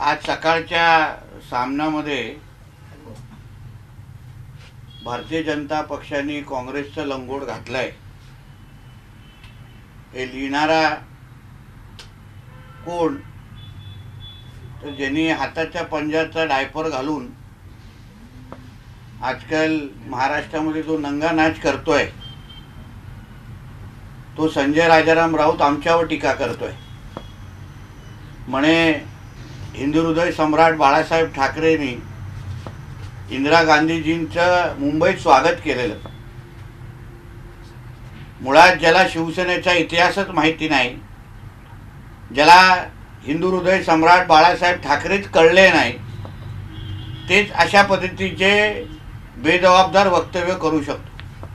आज सकाळच्या सामन्यामध्ये भारतीय जनता पक्षाने काँग्रेसचं लंगोट घातलंय हे लिहिणारा कोण तर ज्यांनी हाताच्या पंजाचा डायपर घालून आजकाल महाराष्ट्रामध्ये जो नंगा नाच करतोय तो संजय राजाराम राऊत आमच्यावर टीका करतोय। म्हणे हिंदू हृदय सम्राट बाळासाहेब ठाकरेंनी इंदिरा गांधीजींचं मुंबईत स्वागत केलेलं। मुळात ज्याला शिवसेनेचा इतिहासच माहिती नाही, ज्याला हिंदू हृदय सम्राट बाळासाहेब ठाकरेच कळले नाही, तेच अशा पद्धतीचे बेजबाबदार वक्तव्य करू शकतो।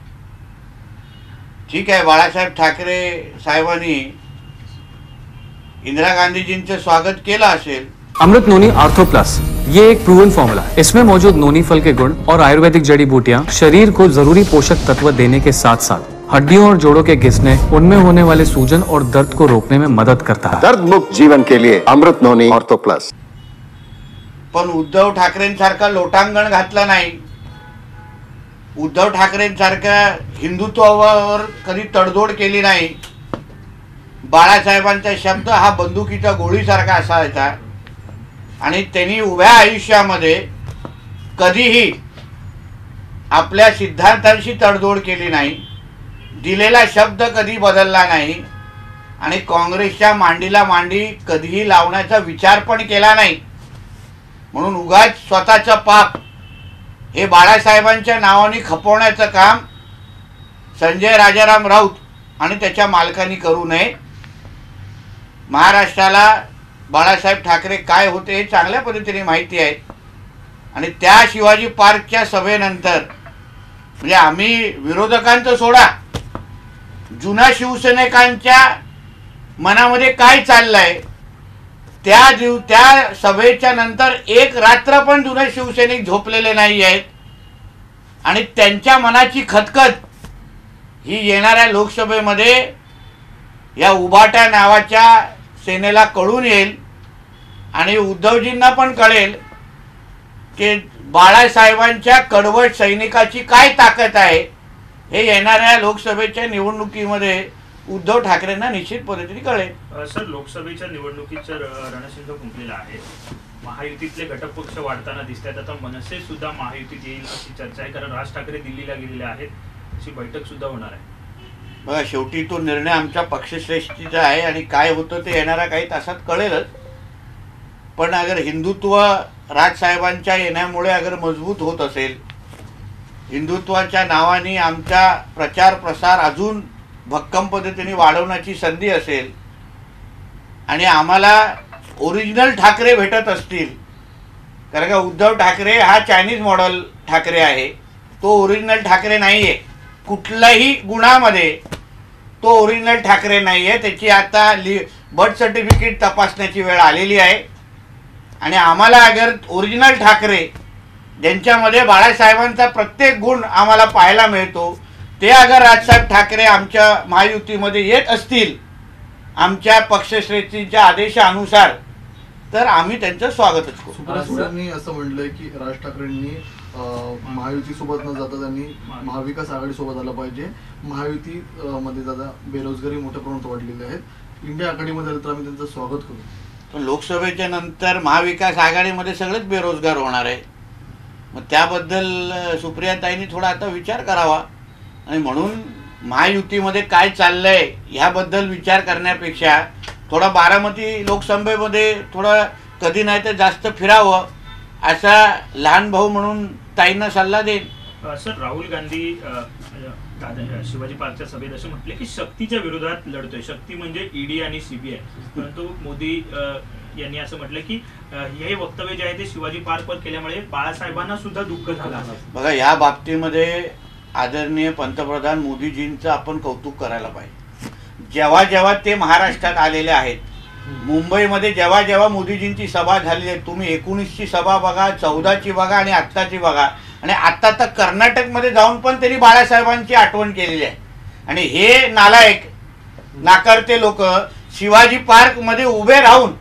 ठीक आहे, बाळासाहेब ठाकरे साहेबांनी इंदिरा गांधीजींचं स्वागत केलं असेल। अमृत नोनी आर्थो प्लस ये एक प्रूवन फॉर्मूला है। इसमें मौजूद नोनी फल के गुण और आयुर्वेदिक जड़ी बूटियां शरीर को जरूरी पोषक तत्व देने के साथ साथ हड्डियों और जोड़ों के घिसने, उनमें होने वाले सूजन और दर्द को रोकने में मदद करता है। दर्द मुक्त जीवन के लिए अमृत नोनी आर्थो प्लस। पण उद्धव ठाकरेंसारखा लोटांगण घातला नाही, उद्धव ठाकरेंसारख्या हिंदुत्वावर कधी तडजोड केली नाही। बाळासाहेबांचा शब्द हा बंदुकीच्या गोळीसारखा असायचा आणि त्यांनी उभ्या आयुष्यामध्ये कधीही आपल्या सिद्धांतांशी तडजोड केली नाही, दिलेला शब्द कधी बदलला नाही आणि काँग्रेसच्या मांडीला मांडी कधीही लावण्याचा विचार पण केला नाही। म्हणून उगाच स्वतःचं पाप हे बाळासाहेबांच्या नावाने खपवण्याचं काम संजय राजाराम राऊत आणि त्याच्या मालकांनी करू नये। महाराष्ट्राला बाळासाहेब ठाकरे काय होते हे चांगल्या पद्धतीने माहिती आहे आणि त्या शिवाजी पार्कच्या सभेनंतर म्हणजे आम्ही विरोधकांचं सोडा, जुना शिवसैनिकांच्या मनामध्ये काय चाललंय त्या सभेच्या नंतर एक रात्र पण जुने शिवसैनिक झोपलेले नाही आहेत आणि त्यांच्या मनाची खतखत ही येणाऱ्या लोकसभेमध्ये या उभाट्या नावाच्या सेनेला कळून येईल आणि उद्धवजींना पण कळेल की बाळासाहेबांच्या कडवट सैनिकाची काय ताकद आहे। हे येणाऱ्या लोकसभेच्या निवडणुकीमध्ये उद्धव ठाकरेंना निश्चित पद्धतीने कळेल। सर, लोकसभेच्या निवडणुकीचं रणशिंग फुंकलेलं आहे। महायुतीतले घटक पक्ष वाढताना दिसतात। आता मनसे सुद्धा महायुतीत येईल अशी चर्चा आहे, कारण राज ठाकरे दिल्लीला गेलेले आहेत, अशी बैठक सुद्धा होणार आहे। बघा, शेवटी तो निर्णय आमच्या पक्षश्रेष्ठीचा आहे आणि काय होतं ते येणाऱ्या काही तासात कळेलच। पण अगर हिंदुत्व राजसाहेबांच्या येण्यामुळे अगर मजबूत होत असेल, हिंदुत्वाच्या नावाने आमचा प्रचार प्रसार अजून भक्कम पद्धतीने वाढवण्याची संधी असेल आणि आम्हाला ओरिजिनल ठाकरे भेटत असतील, कारण का उद्धव ठाकरे हा चायनीज मॉडेल ठाकरे आहे, तो ओरिजिनल ठाकरे नाही आहे। कुठल्याही गुणामध्ये तो ओरिजिनल ठाकरे नाही आहे। त्याची आता बर्थ सर्टिफिकेट तपासण्याची वेळ आलेली आहे आणि आम्हाला अगर ओरिजिनल ठाकरे ज्यांच्यामध्ये बाळासाहेबांचा प्रत्येक गुण आम्हाला पाहायला मिळतो ते अगर राजसाहेब ठाकरे आमच्या महायुतीमध्ये येत असतील आमच्या पक्षश्रेष्ठींच्या आदेशानुसार, तर आम्ही त्यांचं स्वागतच करू। सुप्रियांनी असं म्हटलंय की राज ठाकरेंनी महायुती सोबत न जाता त्यांनी महाविकास आघाडी सोबत आलं पाहिजे। महायुती मध्ये दादा बेरोजगारी मोठ्या प्रमाणात वाढलेली आहे, इंडिया आघाडीमध्ये आलं तर आम्ही त्यांचं स्वागत करू। पण लोकसभेच्या नंतर महाविकास आघाडीमध्ये सगळेच बेरोजगार होणार आहे, मग त्याबद्दल सुप्रियाताईंनी थोडा आता विचार करावा आणि म्हणून महायुतीमध्ये काय चाललंय ह्याबद्दल विचार करण्यापेक्षा थोडा बारामती लोकसभेमध्ये थोडं कधी नाही तर जास्त फिरावं असा लहान भाऊ म्हणून ताईंना सल्ला देईन। सर, राहुल गांधी शिवाजी पार्कच्या सभेत असे म्हटले की शक्तीच्या विरोधात लढतोय, शक्ती म्हणजे ईडी आणि सीबीआय, परंतु मोदी यांनी असं म्हटलं की हे वक्तव्य जे आहे ते शिवाजी पार्कवर केल्यामुळे बाळासाहेबांना सुद्धा दुःख झालं। बघा, या बाबतीमध्ये आदरणीय पंतप्रधान मोदीजींचं आपण कौतुक करायला पाहिजे। जेव्हा जेव्हा ते महाराष्ट्रात आलेले आहेत, मुंबईमध्ये जेव्हा जेव्हा मोदीजींची सभा झालेली आहे, तुम्ही 19ची सभा बघा, 14ची बघा आणि आत्ताची बघा, आणि आत्ता तर कर्नाटकमध्ये जाऊन पण त्यांनी बाळासाहेबांची आठवण केलेली आहे। आणि हे नालायक नाकारते लोक शिवाजी पार्क मध्ये उभे राहून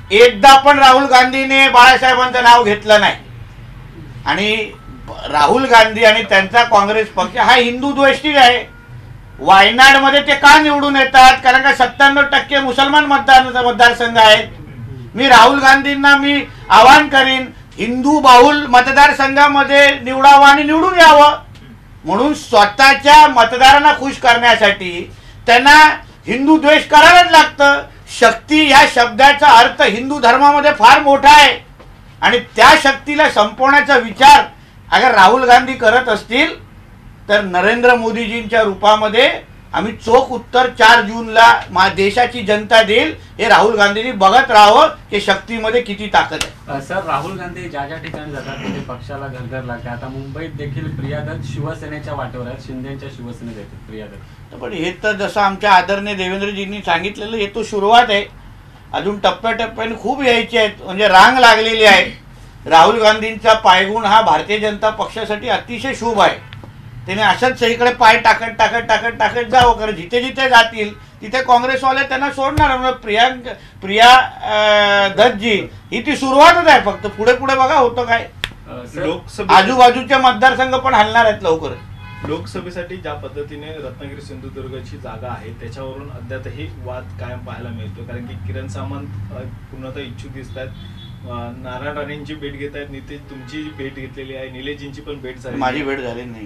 एकदा पण राहुल गांधीने बाळासाहेबांचं नाव घेतलं नाही. आणि राहुल गांधी आणि त्यांचा काँग्रेस पक्ष हा हिंदू द्वेषी आहे. वायनाडमध्ये ते का निवडून येतात? कारण का 97% मुसलमान मतदारसंघ आहेत. मी राहुल गांधींना मी आवाहन करीन हिंदू बाहुल मतदारसंघामध्ये निवडावं आणि निवडून यावं. म्हणून स्वतःच्या मतदारांना खुश करण्यासाठी त्यांना हिंदू द्वेष करायलाच लागतं. शक्ती या शब्दाचा अर्थ हिंदू धर्मामध्ये फार मोठा आहे आणि त्या शक्तीला संपवण्याचा विचार अगर राहुल गांधी करत असतील तर नरेंद्र मोदीजींच्या रूपामध्ये आम्ही चोख उत्तर 4 जूनला देशाची जनता देईल. हे राहुल गांधींनी बघत राहावं की शक्तीमध्ये किती ताकद आहे. सर, राहुल गांधी ज्या ज्या ठिकाणी जातात तिथे पक्षाला घरघर लागते. आता मुंबईत देखील प्रिया दत्त शिवसेनेच्या वाटेवर आहेत, शिंदेच्या शिवसेनेत आहेत प्रिया दत्त. पण हे तर जसं आमच्या आदरणीय देवेंद्रजींनी सांगितलेलं हे तो सुरुवात आहे. अजून टप्प्याटप्प्याने खूप यायचे आहेत. म्हणजे रांग लागलेली आहे. राहुल गांधींचा पायगुण हा भारतीय जनता पक्षासाठी अतिशय शुभ आहे. त्याने अशाच सगळीकडे पाय टाकत टाकत टाकत टाकत जावं. कारण जिथे जिथे जातील तिथे काँग्रेसवाले त्यांना सोडणार. प्रिया दत्तजी ही ती सुरुवातच आहे. फक्त पुढे पुढे बघा होतं काय. आजूबाजूचे मतदारसंघ पण हलणार आहेत लवकर. लोकसभेसाठी ज्या पद्धतीने रत्नागिरी सिंधुदुर्गची जागा आहे त्याच्यावरून अद्यापही वाद कायम पाहायला मिळतो. कारण की किरण सामंत पूर्णतः इच्छुक दिसत आहेत. नारायण राणेंची भेट घेत आहेत. नितेश तुमची भेट घेतलेली आहे. निलेशजींची पण भेट झाली. माझी भेट झाली नाही.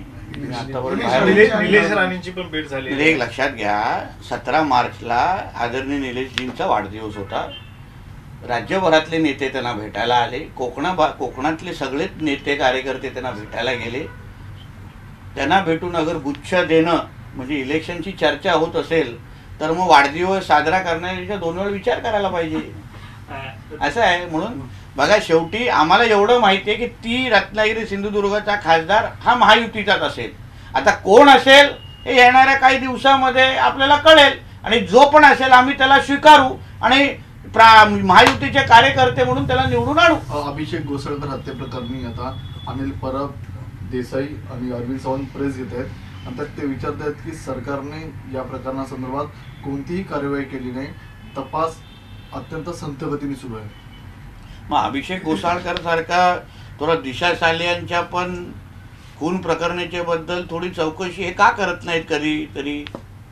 निलेश राणेंची पण भेट झाली. एक लक्षात घ्या 17 मार्चला आदरणीय निलेशजींचा वाढदिवस होता. राज्यभरातले नेते त्यांना भेटायला आले. कोकणातले सगळेच नेते कार्यकर्ते त्यांना भेटायला गेले. त्यांना भेटून अगर गुच्छ देणं म्हणजे इलेक्शनची चर्चा होत असेल तर मग वाढदिवस साजरा करण्याच्या 2 वेळा विचार करायला पाहिजे. असं आहे. म्हणून बघा शेवटी आम्हाला एवढं माहिती आहे की ती रत्नागिरी सिंधुदुर्गचा खासदार हा महायुतीचाच असेल. आता कोण असेल हे येणाऱ्या काही दिवसामध्ये आपल्याला कळेल आणि जो पण असेल आम्ही त्याला स्वीकारू आणि महायुतीचे कार्यकर्ते म्हणून त्याला निवडून आणू. अभिषेक घोसाळकर हत्येप्रकरणी आता अनिल परब, देसाई आणि अरविंद सावंत प्रेस घेत आहेत. नंतर ते विचारत आहेत की सरकारने या प्रकरणासंदर्भात कोणतीही कार्यवाही केली नाही. तपास अत्यंत संथ गतीने सुरू आहे. मग अभिषेक घोसाळकर सारखा थोडा दिशा सालियांच्या पण खून प्रकरणाच्या बद्दल थोडी चौकशी हे का करत नाहीत कधी तरी?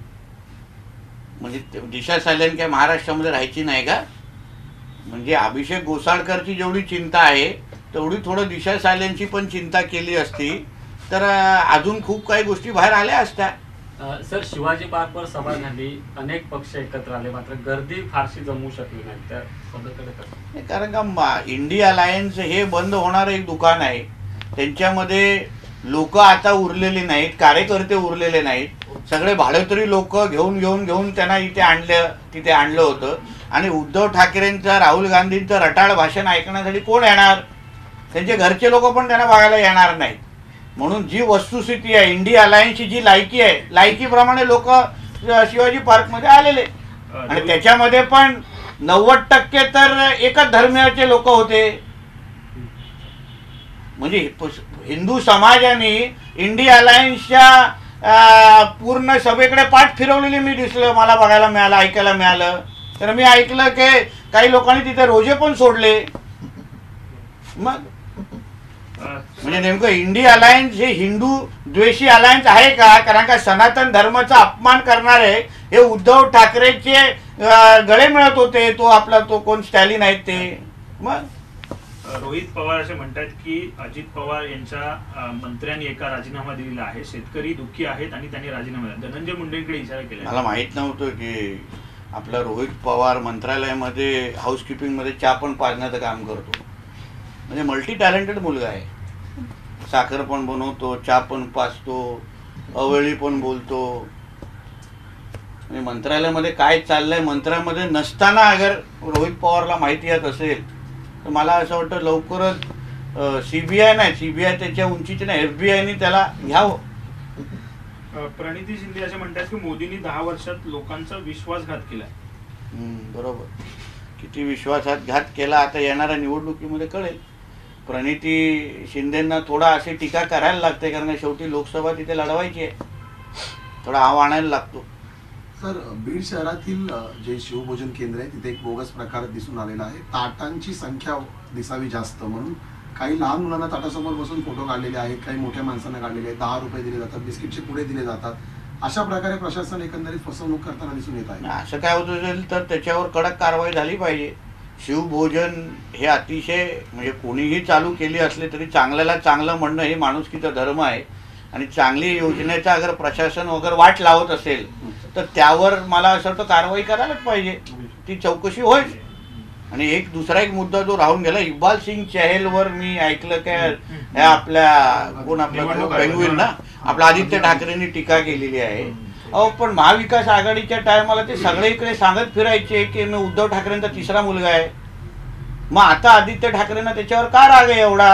म्हणजे दिशा सालियान काय महाराष्ट्रामध्ये राहायची नाही का? म्हणजे अभिषेक घोसाळकरची जेवढी चिंता आहे तेवढी थोडं दिशा सालियांची पण चिंता केली असती तर अजून खूप काही गोष्टी बाहेर आल्या असत्या. सर, शिवाजी पार्कवर सभा झाली, अनेक पक्ष एकत्र आले, मात्र गर्दी फारशी जमू शकली नाही. त्या पद्धतीने कसं? कारण का इंडिया अलायन्स हे बंद होणारं एक दुकान आहे. त्यांच्यामध्ये लोक आता उरलेली नाहीत, कार्यकर्ते उरलेले नाहीत. सगळे भाडेतरी लोक घेऊन त्यांना तिथे आणलं होतं. आणि उद्धव ठाकरेंचं राहुल गांधींचं रटाळ भाषण ऐकण्यासाठी कोण येणार? त्यांचे घरचे लोक पण त्यांना बघायला येणार नाहीत. म्हणून जी वस्तुस्थिती आहे इंडिया अलायन्सची जी लायकी आहे लायकीप्रमाणे लोक शिवाजी पार्कमध्ये आलेले आणि त्याच्यामध्ये पण 90% तर एकच धर्मीयाचे लोक होते. म्हणजे हिंदू समाजाने इंडिया अलायन्सच्या पूर्ण सभेकडे पाठ फिरवलेली मी दिसलं, मला बघायला मिळालं, ऐकायला मिळालं. तर मी ऐकलं की काही लोकांनी तिथे रोजे पण सोडले. मग म्हणजे नेमकं इंडिया अलायन्स हे हिंदू द्वेषी अलायन्स आहे का? कारण का सनातन धर्माचा अपमान करणारे हे उद्धव ठाकरेचे गळे मिळत होते. तो कोण स्टॅलिन आहेत ते. मग रोहित पवार असे म्हणतात की अजित पवार यांच्या मंत्र्यांनी एका राजीनामा दिलेला आहे. शेतकरी दुःखी आहेत आणि त्यांनी राजीनामा दिला. धनंजय मुंडेंकडे इशारा केला. मला माहित नव्हतं की आपला रोहित पवार मंत्रालयामध्ये हाऊसकीपिंग मध्ये चहा पण पाजण्याचं काम करतो. म्हणजे मल्टी टॅलेंटेड मुलगा आहे. साखर पण बनवतो, चहा पण पाजतो, अवेळी पण बोलतो. म्हणजे मंत्रालयामध्ये काय चाललंय मंत्रालयामध्ये नसताना अगर रोहित पवारला माहिती येत असेल तर मला असं वाटतं लवकरच सीबीआय नाही, सीबीआय त्याच्या उंचीची नाही, FBI त्याला घ्यावं. प्रणिती शिंदे असे म्हणतात की मोदींनी 10 वर्षात लोकांचा विश्वासघात केला. बरोबर. किती विश्वासघात केला आता येणाऱ्या निवडणुकीमध्ये कळेल. प्रणिती शिंदेंना थोडा अशी टीका करायला लागते कारण शेवटी लोकसभा तिथे लढवायची आहे. थोडा आव आणायला लागतो. तर बीड शहरातील जे शिवभोजन केंद्र आहे तिथे एक बोगस प्रकार दिसून आलेला आहे. ताटांची संख्या दिसावी जास्त म्हणून काही लहान मुलांना ताटासमोर बसून फोटो काढलेले आहेत, काही मोठ्या माणसांना काढलेले आहेत, 10 रुपये दिले जातात, बिस्किटचे पुढे दिले जातात. अशा प्रकारे प्रशासन एकंदरीत फसवणूक करताना दिसून येत आहे. असं काय होत असेल तर त्याच्यावर कडक कारवाई झाली पाहिजे. शिवभोजन हे अतिशय म्हणजे कोणीही चालू केली असले तरी चांगल्याला चांगलं म्हणणं हे माणुसकीचा धर्म आहे. आणि चांगली योजनेचा अगर प्रशासन वगैरे वाट लावत असेल तर त्यावर मला असं वाटतं कारवाई करायलाच पाहिजे, ती चौकशी होईल. आणि दुसरा एक मुद्दा जो राहून गेला, इक्बाल सिंग चहलवर मी ऐकलं काय ह्या आपल्या कोण आपला पेंगुइन ना आपला आदित्य ठाकरेंनी टीका केलेली आहे. अहो पण महाविकास आघाडीच्या टायमाला ते सगळे इकडे सांगत फिरायचे की मी उद्धव ठाकरेंचा तिसरा मुलगा आहे. मग आता आदित्य ठाकरेंना त्याच्यावर का राग आहे एवढा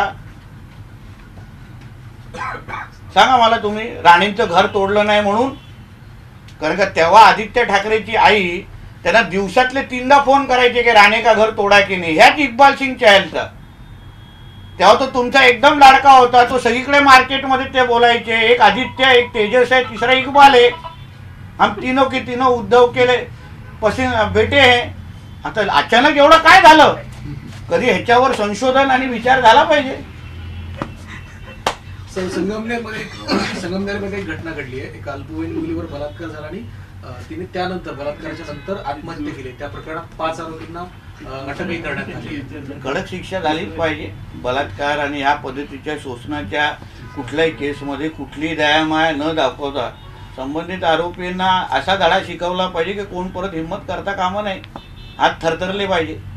सांगा मला तुम्ही? राणींचं घर तोडलं नाही म्हणून? कारण का तेव्हा आदित्य ठाकरेची आई त्यांना दिवसातले 3दा फोन करायचे की राणे का घर तोडा की नाही. ह्याच इक्बाल सिंग चहलचा तेव्हा तो तुमचा एकदम लाडका होता, तो सगळीकडे मार्केटमध्ये ते बोलायचे एक आदित्य, एक तेजस आहे, तिसरा इक्बाल आहे, हम तीनों के तीनों उद्धव के बेटे हैं. आता अचानक एवढं काय झालं? कधी ह्याच्यावर संशोधन आणि विचार झाला पाहिजे. संगमनेरमध्ये एक घटना घडली आहे. एका अल्पवयीन मुलीवर बलात्कार झाला आणि तिने त्यानंतर बलात्काराच्या नंतर आत्महत्या केली. त्या प्रकरणात 5 आरोपींना अटकही करण्यात आली. कडक शिक्षा झालीच पाहिजे. बलात्कार आणि ह्या पद्धतीच्या शोषणाच्या कुठल्याही केसमध्ये कुठलीही दयामाया न दाखवता संबंधित आरोपींना असा धडा शिकवला पाहिजे की कोण परत हिंमत करता कामा नये, हात थरथरले पाहिजे.